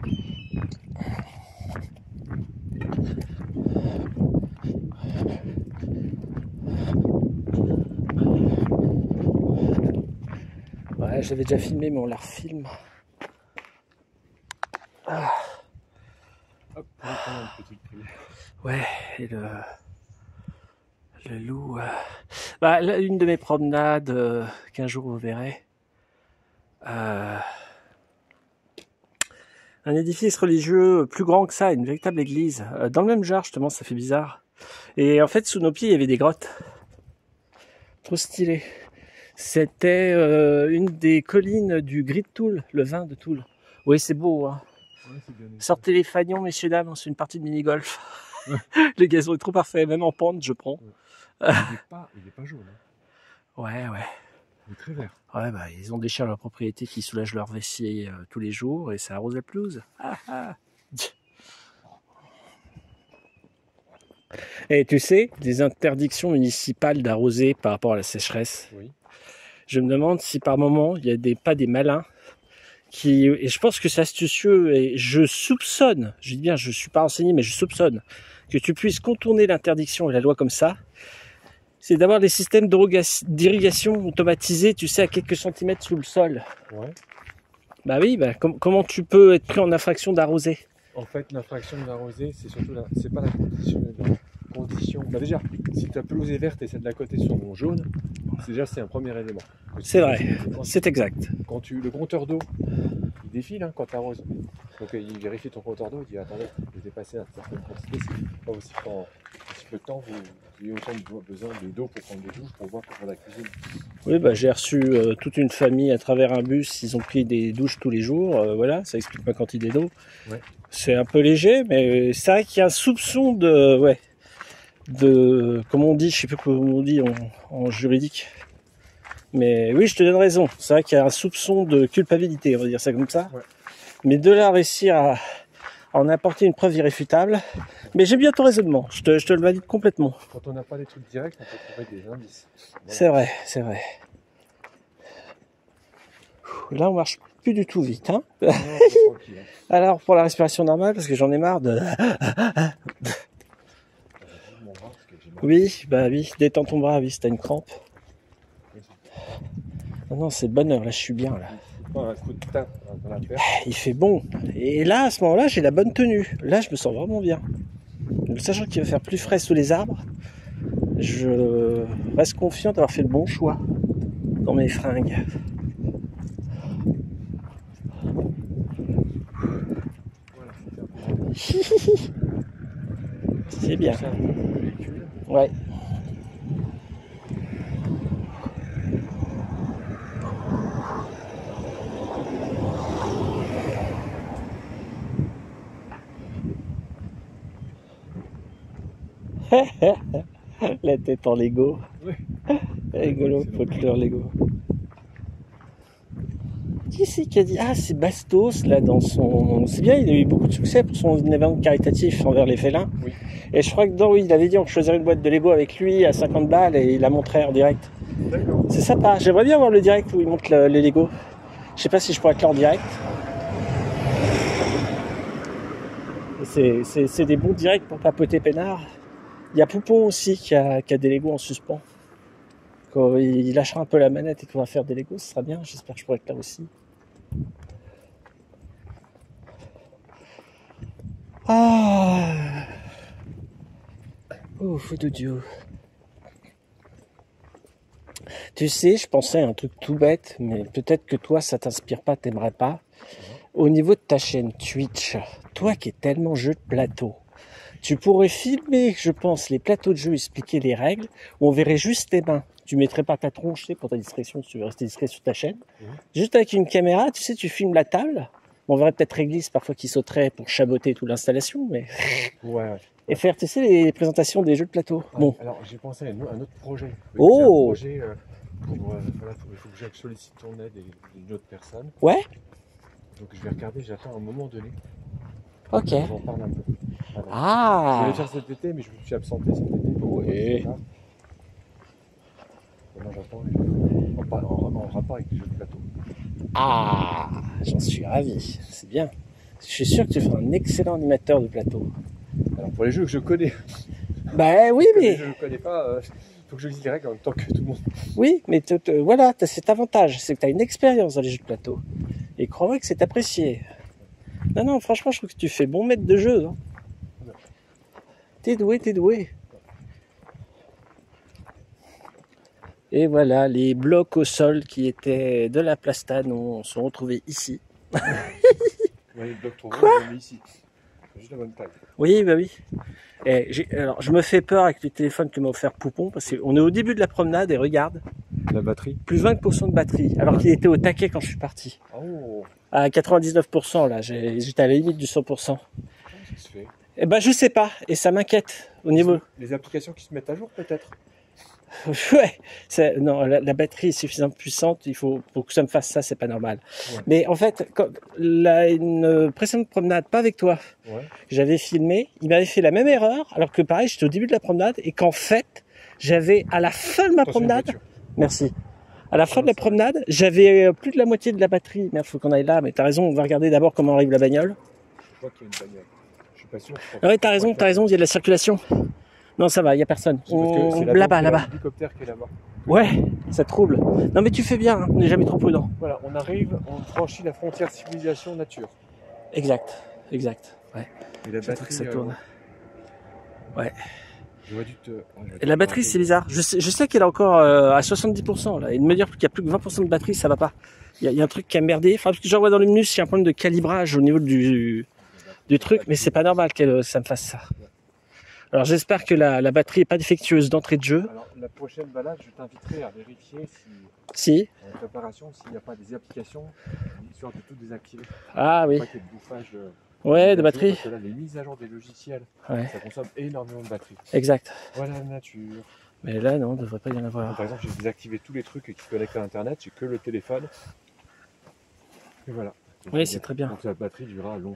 Ouais, j'avais déjà filmé, mais on la refilme. Ah. Hop, on va prendre une petite prière. Ouais, et le loup. Bah, là, une de mes promenades qu'un jour vous verrez. Un édifice religieux plus grand que ça, une véritable église. Dans le même genre, justement, ça fait bizarre. Et en fait, sous nos pieds, il y avait des grottes. Trop stylé. C'était une des collines du Gris de Toul, le vin de Toul. Oui, c'est beau, hein. Ouais, c'est bien. Sortez les fagnons, messieurs, dames, on fait une partie de mini-golf. Ouais. Le gazon est trop parfait, même en pente, je prends. Ouais. Il est pas jaune. Hein. Ouais. Il est très vert. Ouais, bah, ils ont des chiens à leur propriété qui soulagent leur vessie tous les jours et ça arrose la pelouse. Et tu sais, des interdictions municipales d'arroser par rapport à la sécheresse. Oui. Je me demande si par moment, il y a pas des malins et je pense que c'est astucieux et je soupçonne, je dis bien, je suis pas renseigné, mais je soupçonne que tu puisses contourner l'interdiction et la loi comme ça, c'est d'avoir des systèmes d'irrigation automatisés, tu sais, à quelques centimètres sous le sol. Ouais. Bah oui, comment tu peux être pris en infraction d'arroser? En fait, l'infraction d'arroser, c'est surtout c'est pas la condition. Bah déjà, si ta pelouse est verte et celle d'à côté sont jaunes, c'est un premier élément. C'est vrai, c'est exact. Quand le compteur d'eau, il défile quand tu arroses. Donc il vérifie ton compteur d'eau, il dit attendez, vous dépassez une certaine quantité, c'est pas aussi peu de temps vous avez autant besoin d'eau pour prendre des douches, pour boire, pour faire la cuisine. Oui, j'ai reçu toute une famille à travers un bus, ils ont pris des douches tous les jours, voilà, ça explique ma quantité d'eau. Ouais. C'est un peu léger, mais c'est vrai qu'il y a un soupçon de comme on dit, je sais plus comment on dit en juridique. Mais oui, je te donne raison. C'est vrai qu'il y a un soupçon de culpabilité, on va dire ça comme ça. Ouais. Mais de là réussir à en apporter une preuve irréfutable. Mais j'aime bien ton raisonnement. Je te le valide complètement. Quand on n'a pas des trucs directs, on peut trouver des indices. Voilà. C'est vrai. Là, on marche plus du tout vite, hein. Non, tranquille, hein. Alors, pour la respiration normale, parce que j'en ai marre de... Oui, détends ton bras, oui, si t'as une crampe. Non, c'est de bonne heure, là, je suis bien, là. Un coup de teint dans la perche. Il fait bon. Et là, à ce moment-là, j'ai la bonne tenue. Là, je me sens vraiment bien. Sachant qu'il va faire plus frais sous les arbres, je reste confiant d'avoir fait le bon choix dans mes fringues. Voilà, C'est bien. c'est un peu le véhicule. Ouais. La tête en Lego. Oui. Rigolo, folklore Lego. Qui c'est qui a dit? Ah, c'est Bastos, là, dans son... C'est bien, il a eu beaucoup de succès pour son événement caritatif envers les félins. Oui. Et je crois que oui, il avait dit on choisirait une boîte de Lego avec lui à 50 balles et il la montrait en direct. D'accord. C'est sympa, j'aimerais bien voir le direct où il montre les Lego. Je sais pas si je pourrais être là en direct. C'est des bons directs pour papoter peinard. Il y a Poupon aussi qui a des Lego en suspens. Quand il lâchera un peu la manette et qu'on va faire des Legos, ce sera bien. J'espère que je pourrai être là aussi. Ah. Oh, fou de Dieu. Tu sais, je pensais à un truc tout bête, mais peut-être que toi, ça t'inspire pas, t'aimerais pas. Au niveau de ta chaîne Twitch, toi qui es tellement jeu de plateau, tu pourrais filmer, je pense, les plateaux de jeu, expliquer les règles, où on verrait juste tes mains. Tu mettrais pas ta tronche, tu sais, pour ta discrétion, si tu veux rester discret sur ta chaîne. Juste avec une caméra, tu sais, tu filmes la table. On verrait peut-être Réglisse parfois qui sauterait pour chaboter toute l'installation, mais... Ouais. Et faire, tu sais, les présentations des jeux de plateau. Ouais, Bon. alors j'ai pensé à un autre projet. Oh. J'ai un projet pour, voilà, il faut que je sollicite ton aide et d'une autre personne. Ouais. Donc je vais regarder, j'attends un moment donné. Ok. J'en parle un peu. Voilà. Je Ah. voulais le faire cet été, mais je me suis absenté cet été. Oui. Maintenant j'attends en rapport avec les jeux de plateau. Ah. J'en suis ravi. C'est bien. Je suis sûr que tu feras un excellent animateur de plateau. Alors pour les jeux que je connais, Bah oui, les mais... jeux que je ne connais pas, faut que je dise les règles en même temps que tout le monde. Oui, mais voilà, tu as cet avantage, c'est que tu as une expérience dans les jeux de plateau. Et crois-moi que c'est apprécié. Non, non, franchement, je trouve que tu fais bon maître de jeu. Hein. T'es doué, t'es doué. Et voilà, les blocs au sol qui étaient de la plastane sont retrouvés ici. Ouais, le bloc trop gros, je l'ai mis ici. C'est juste la bonne taille. Oui, bah oui. Et alors, je me fais peur avec les téléphones que m'a offert Poupon, parce qu'on est au début de la promenade et regarde, La batterie. plus 20% de batterie, alors qu'il était au taquet quand je suis parti. Oh, À 99%, là, j'étais à la limite du 100%. comment ça se fait? Eh ben, je sais pas, et ça m'inquiète au niveau. Les applications qui se mettent à jour peut-être. Ouais, non, la batterie est suffisamment puissante, il faut pour que ça me fasse ça, c'est pas normal. Ouais. Mais en fait, une précédente promenade, pas avec toi, Ouais. j'avais filmé, il m'avait fait la même erreur, alors que pareil, j'étais au début de la promenade, et qu'en fait, j'avais à la fin de ma Attention, une promenade, voiture. merci, à la fin de la promenade, j'avais plus de la moitié de la batterie. Merde, faut qu'on aille là, mais t'as raison, on va regarder d'abord comment arrive la bagnole. Je crois qu'il y a une bagnole. Je suis pas sûr. Ah ouais, t'as raison, il y a de la circulation. Non, ça va, il y a personne. Là-bas. L'hélicoptère qui est là-bas. Ouais, ça trouble. Non, mais tu fais bien, hein, on n'est jamais trop prudent. Voilà, on arrive, on franchit la frontière civilisation-nature. Exact. Ouais. Et la J'attends batterie, que ça tourne. Ouais. j'aurais dû te... Et la batterie, c'est bizarre. Je sais qu'elle est encore à 70%, là. Et de me dire qu'il y a plus que 20% de batterie, ça va pas. Il y a un truc qui a merdé. Enfin, parce que j'en vois dans le menu, il y a un problème de calibrage au niveau du truc, mais c'est pas normal que ça me fasse ça. Alors j'espère que la batterie est pas défectueuse d'entrée de jeu. Alors, la prochaine balade, je t'inviterai à vérifier Si. en préparation, s'il n'y a pas des applications, histoire de tout désactiver. Ah oui. Pas qu'il y ait de bouffage Ouais, de batterie. Parce que là, les mises à jour des logiciels, Ouais. ça consomme énormément de batterie. Exact. Voilà la nature. Mais là, non, il devrait pas y en Donc, avoir. par exemple, j'ai désactivé tous les trucs qui se connectent à Internet, j'ai que le téléphone. Et voilà. Donc, Oui, c'est très bien. Donc la batterie durera longtemps.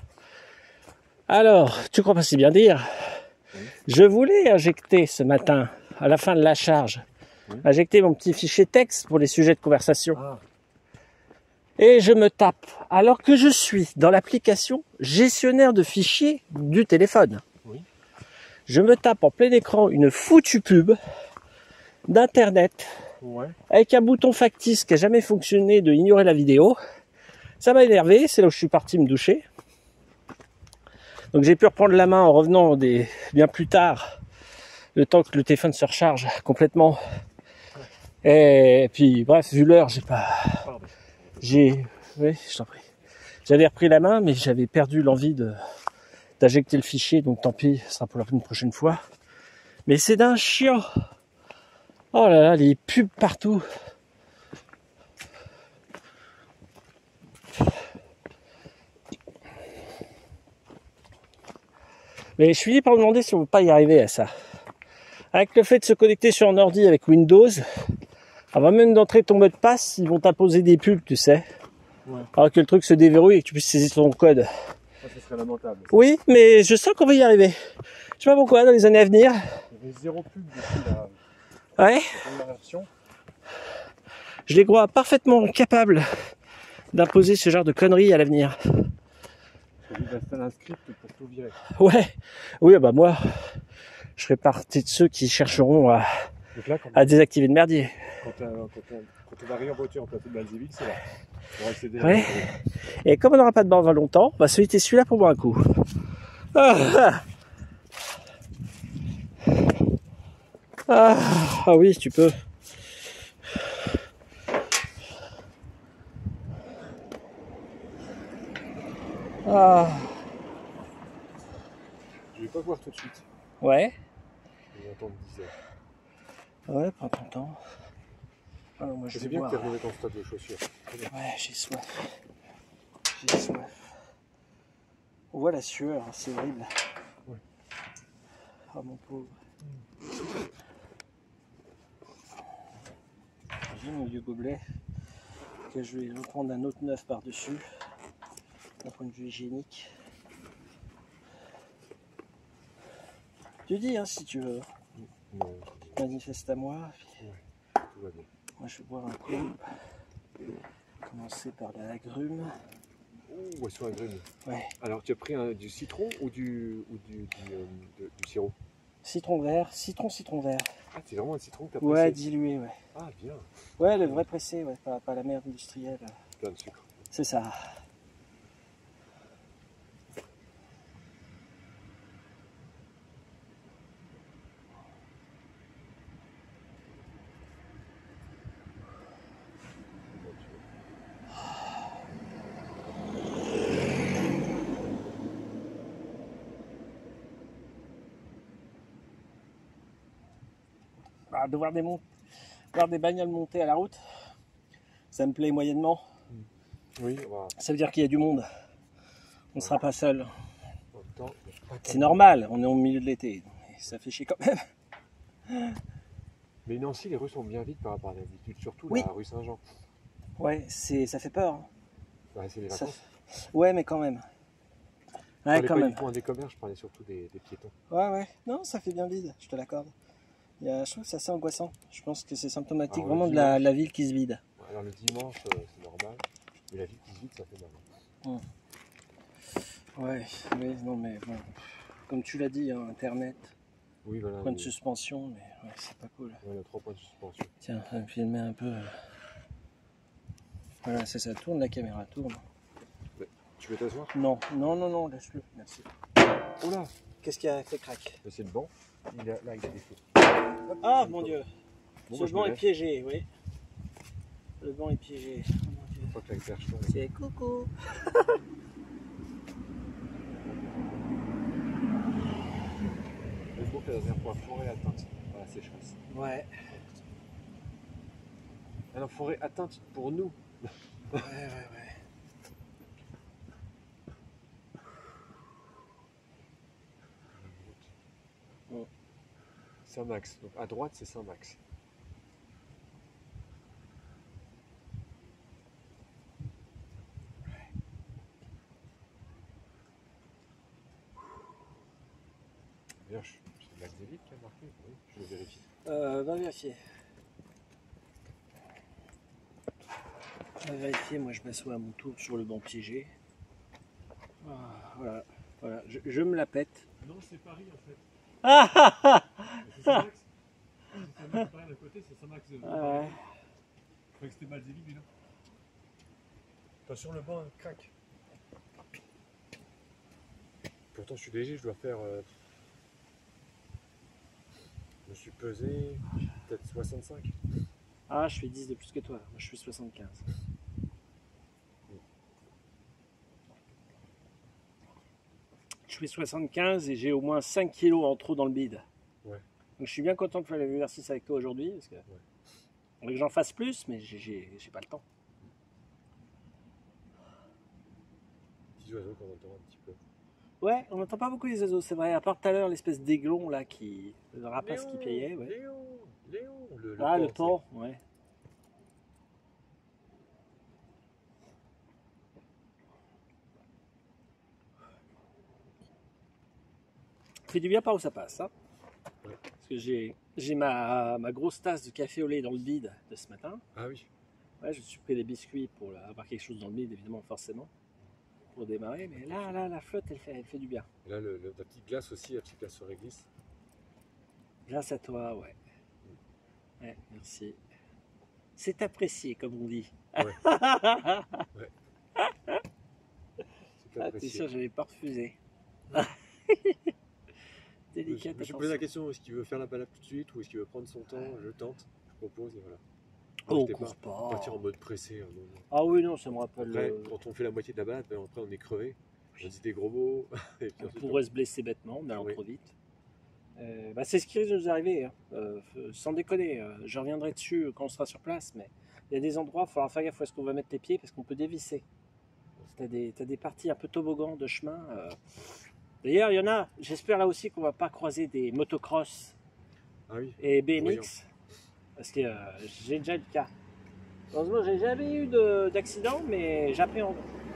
Alors, tu crois pas si bien dire? Je voulais injecter ce matin, à la fin de la charge, injecter mon petit fichier texte pour les sujets de conversation. Ah, Et je me tape, alors que je suis dans l'application gestionnaire de fichiers du téléphone. Oui. Je me tape en plein écran une foutue pub d'internet ouais. avec un bouton factice qui n'a jamais fonctionné de ignorer la vidéo. Ça m'a énervé, c'est là où je suis parti me doucher. Donc j'ai pu reprendre la main en revenant bien plus tard le temps que le téléphone se recharge complètement. Et puis bref, vu l'heure, Pardon. oui, je t'en prie. J'avais repris la main, mais j'avais perdu l'envie d'injecter le fichier, donc tant pis, ce sera pour une prochaine fois. Mais c'est d'un chiant. Oh là là, les pubs partout. Mais je finis par me demander si on ne peut pas y arriver à ça. Avec le fait de se connecter sur un ordi avec Windows, avant même d'entrer ton mot de passe, ils vont t'imposer des pubs, tu sais. Ouais. Alors que le truc se déverrouille et que tu puisses saisir ton code. Ça serait lamentable. Oui, mais je sens qu'on va y arriver. Je sais pas pourquoi, dans les années à venir. Il y avait 0 pub depuis Ouais. la première version. Je les crois parfaitement capables d'imposer ce genre de conneries à l'avenir. Il va installer un script pour tout virer. Ouais. Oui, bah moi, je ferai partie de ceux qui chercheront Donc là, à désactiver le merdier. quand on va arriver en voiture en plateau de Malzéville, c'est là. On va accéder à Ouais. Et comme on n'aura pas de bord longtemps, on va solliciter celui-là pour boire un coup. Ah oui, tu peux. Je vais pas voir tout de suite. Ouais. Je vais attendre 10 heures. Ouais, prends ton temps. Moi, je C'est vais bien que boire. tu aies renouvelé ton stock de chaussures. Ouais, j'ai soif. J'ai soif. On voit la sueur, c'est horrible. Ouais. Oh mon pauvre. J'ai mon vieux gobelet que je vais reprendre un autre neuf par-dessus d'un point de vue hygiénique. Tu dis hein, si tu veux. Non, Manifeste à moi. Puis tout va bien. moi je vais boire un coup. Commencer par la agrume. Ouh, sur un agrume. Ouais. Alors, tu as pris du citron ou du sirop? Citron vert, citron vert. Ah, c'est vraiment un citron que tu as pressé? Ouais, dilué, ouais. Ah, bien. Ouais, le vrai pressé, ouais, pas la merde industrielle. Plein de sucre. C'est ça. De voir des bagnoles monter à la route, ça me plaît moyennement. Oui, voilà. Ça veut dire qu'il y a du monde. On ne sera pas seul. En même temps, C'est normal, on est au milieu de l'été. Ça fait chier quand même. mais Nancy, les rues sont bien vides par rapport à d'habitude, surtout Oui. la rue Saint-Jean. Ouais, ça fait peur. Hein. Ouais, c'est les Ça- vacances. Ouais, mais quand même. Je Ouais, parlais quand pas même. uniquement des commerces, je parlais surtout des piétons. Ouais. Non, ça fait bien vide, je te l'accorde. Je trouve que c'est assez angoissant. Je pense que c'est symptomatique Alors, vraiment le de la ville qui se vide. Alors le dimanche, c'est normal, mais la vie qui se vide, ça fait mal. Ouais, non mais bon. Comme tu l'as dit, hein, Internet, Oui, voilà. point de suspension, mais ouais, c'est pas cool. Il y a 3 points de suspension. Tiens, ça me filmer un peu. Voilà, ça tourne, la caméra tourne. Tu veux t'asseoir? Non, laisse-le, merci. Oh là! Qu'est-ce qu'il y a fait crack? C'est le banc. Là, il a des feux. Ah mon dieu, Bon, ce banc est piégé, oui. Le banc est piégé. Oh, mon Dieu. Faut que la perche tombe. C'est coucou. Le beau que la dernière fois, forêt atteinte par la sécheresse. Ouais. Alors, forêt atteinte pour nous. Ouais. Bon. Saint-Max. Donc à droite, c'est Saint-Max. D'ailleurs, c'est Max David qui a marqué. Oui, je vais vérifier. Va vérifier. Moi je m'assois à mon tour sur le banc piégé. Voilà. Je me la pète. Non, c'est Paris en fait. Ah C'est Saint-Max. C'est Saint-Max, Paris à côté, c'est Saint-Max. ouais. Je croyais que c'était Max David, mais non. Attention, le banc craque. Pourtant, je suis léger, je dois faire me suis pesé peut-être 65. Ah, je fais 10 de plus que toi. Moi, je suis 75. Je fais 75 et j'ai au moins 5 kilos en trop dans le bide. Ouais. Donc je suis bien content de faire l'exercice avec toi aujourd'hui. Parce que que j'en fasse plus, mais j'ai pas le temps. Petits oiseaux qu'on entend un petit peu. Ouais, on n'entend pas beaucoup les oiseaux, c'est vrai. À part tout à l'heure, l'espèce d'aiglon là le rapace qui payait. Ouais. Léon, le porc, ouais. Ça fait du bien par où ça passe, hein. Ouais. Parce que j'ai ma grosse tasse de café au lait dans le bide de ce matin. Ah oui. Ouais, je me suis pris des biscuits pour avoir quelque chose dans le bide, évidemment, forcément, pour démarrer. Mais là, la flotte, elle fait du bien. Et là, la petite glace aussi, la petite glace se réglisse. Grâce à toi, ouais. Ouais, merci. C'est apprécié, comme on dit. Ouais. Ouais. C'est Ah, t'es sûr, j'avais pas refusé. Délicat. Je me suis posé la question, est-ce qu'il veut faire la balade tout de suite ou est-ce qu'il veut prendre son temps? Je tente, je propose et voilà. On court pas. Partir en mode pressé. Ah oui, non, ça me rappelle. Après, quand on fait la moitié de la balade, après on est crevé, on dit des gros mots. Et puis on pourrait se blesser bêtement en allant oui. trop vite. C'est ce qui risque de nous arriver, hein. Sans déconner. Je reviendrai dessus quand on sera sur place, mais il y a des endroits, il faudra faire gaffe où est-ce qu'on va mettre les pieds parce qu'on peut dévisser. T'as des parties un peu toboggan de chemin. D'ailleurs, il y en a, j'espère là aussi qu'on va pas croiser des motocross et BMX, voyons. Parce que j'ai déjà eu le cas. Heureusement, j'ai jamais eu d'accident, mais j'appréhende.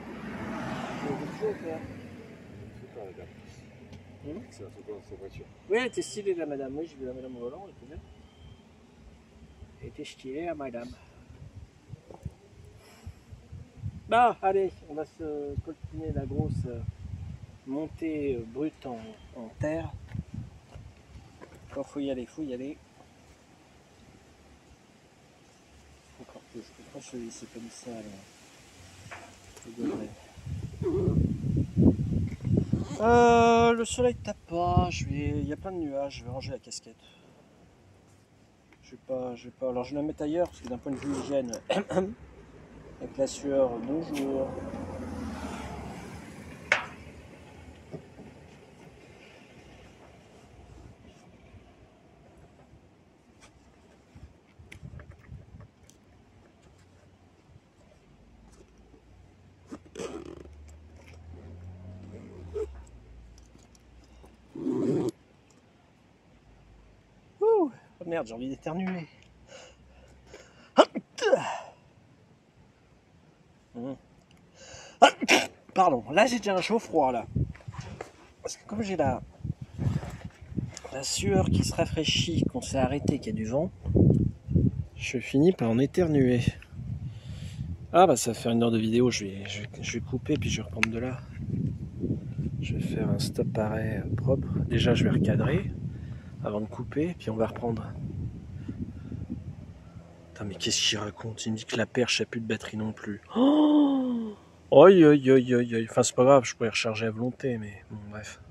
C'est un truc dans sa voiture. Oui, elle était stylée la madame. Oui, j'ai vu la madame au volant, elle était bien. Elle était stylée la madame. Bah, allez, on va se coltiner la grosse montée brute en terre. Quand faut y aller, faut y aller. Encore plus, je peux pas se laisser comme ça là. Le soleil tape pas, il y a plein de nuages, je vais ranger la casquette. Je vais pas. Alors je vais la mettre ailleurs parce que d'un point de vue hygiène, avec la sueur, bonjour. Oh merde, j'ai envie d'éternuer. Pardon, là j'ai déjà un chaud froid là. Parce que comme j'ai la sueur qui se rafraîchit, qu'on s'est arrêté, qu'il y a du vent, je finis par en éternuer. Ah bah ça va faire 1 heure de vidéo, je vais couper puis je vais reprendre de là. Je vais faire un stop-arrêt propre. Déjà je vais recadrer avant de couper, puis on va reprendre. Putain mais qu'est-ce qu'il raconte? Il me dit que la perche n'a plus de batterie non plus. Oh, enfin c'est pas grave, je pourrais recharger à volonté, mais bon bref.